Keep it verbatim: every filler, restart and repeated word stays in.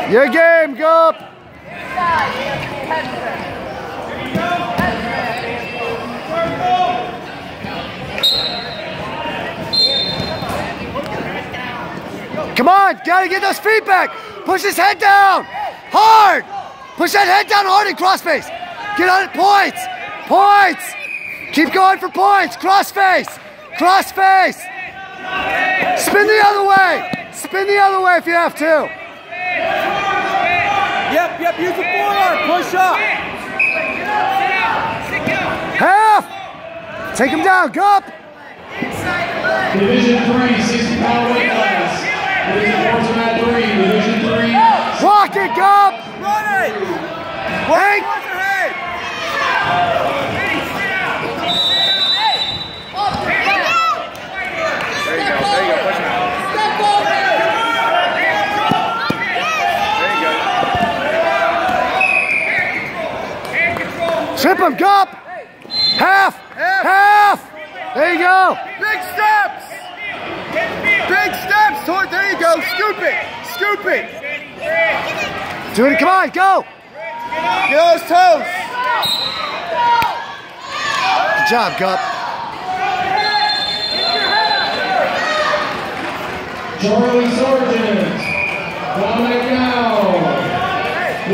Your game, Gup. Come on, gotta get those feet back. Push his head down. Hard. Push that head down hard in crossface. Get on it, points. Points. Keep going for points. Crossface. Crossface. Spin the other way. Spin the other way if you have to. Yep, yep, use the forearm. Push up. Half. Take him down, Gup. Division three, sixty pound weight class. Division four to mat three, Division three. Walk it, Gup. Run it. Hey. Watch your head. There you go, there you go, push him out. Trip him, Gup. Half. Half. Half. There you go. Big steps. Big steps. Toward, there you go. Scoop it. Scoop it. Do it. Come on, go. Get those toes. Good job, Gup. Charlie Sargent. Dominic now.